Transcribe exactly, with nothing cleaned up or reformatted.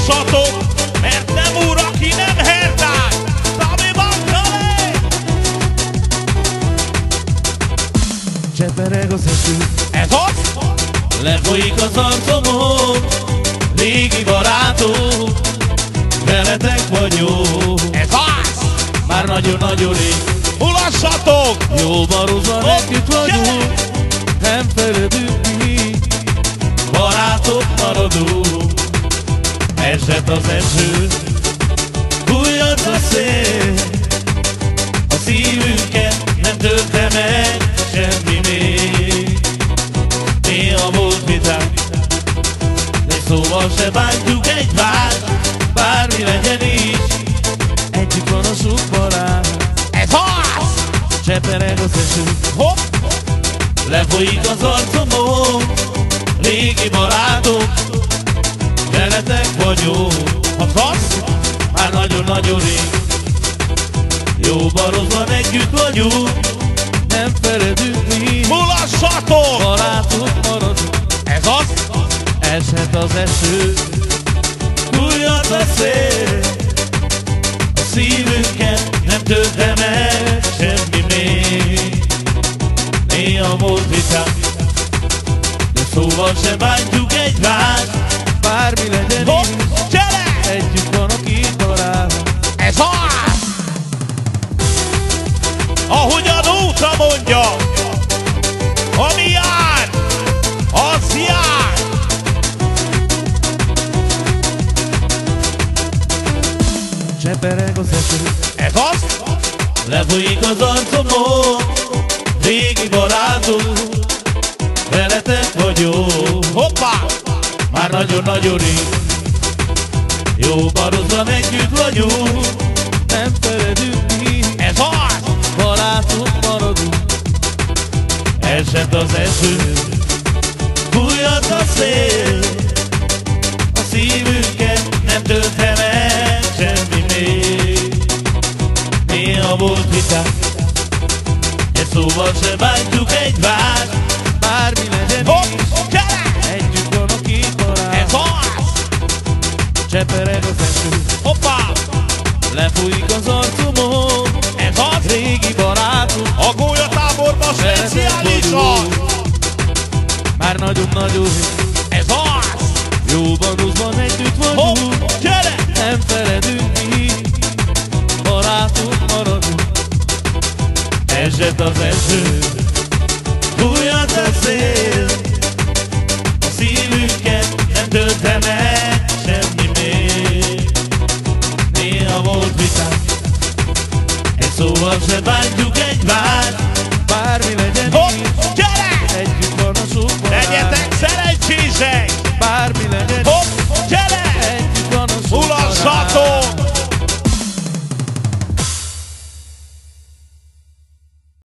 Mulassatok, mert nem úr, aki nem herdák. Szabi Bankale! Csepereg az eső, Ez az? lefolyik az arcomon, régi barátok, veletek vagyok. Ez az? Már nagyon-nagyon rég, Mulassatok! jóban rosszban együtt vagyunk, nem feledünk mi, barátok maradunk. Esett az eső, fújott a szél, a szívünket nem törte meg semmi még. Néha volt vitánk, de szóval se bántjuk egymást, bármi legyen is, együtt van a sok barát. Ez az? Csepereg az eső, Hopp! lefolyik az arcomon, régi barátok, veletek vagyok. Az az? Már nagyon-nagyon rég, jóban rosszban együtt vagyunk, nem feledünk mi, Mulassatok! barátok maradunk. Ez az? Esett az eső, fújott a szél, a szívünket nem törte meg semmi még. Néha volt vitánk, de szóval se bántjuk egymást, bármi legyen Hopp! is, Gyere! együtt van a két barát. Ez az! Ahogy a nóta mondja, ami jár, az jár! Csepereg az eső, Ez az? lefolyik az arcomon, régi barátok, veletek vagyok. Hoppá! Már nagyon-nagyon rég, jóban rosszban együtt vagyunk, nem feledünk mi, Ez az! barátok maradunk. Esett az eső, fújott a szél, a szívünket nem törte meg semmi még. Néha volt vitánk, egy szóval se bántjuk egymást, bármi legyen Hopp! is, Gyere! együtt van a két barát. Ez az! Csepereg az eső, Hoppá! lefújik az arcomon, Ez az! régi barátok, A gólyatáborban veletek speciálisan! vagyunk. Már nagyon-nagyon rég, Ez az! jóban rosszban együtt vagyunk, Hopp! Gyere! nem feledünk mi, barátok maradunk. Esett az eső, fújott a szél, a szívünket nem törte meg semmi még. Néha volt vitánk, egy szóval se bántjuk egymást,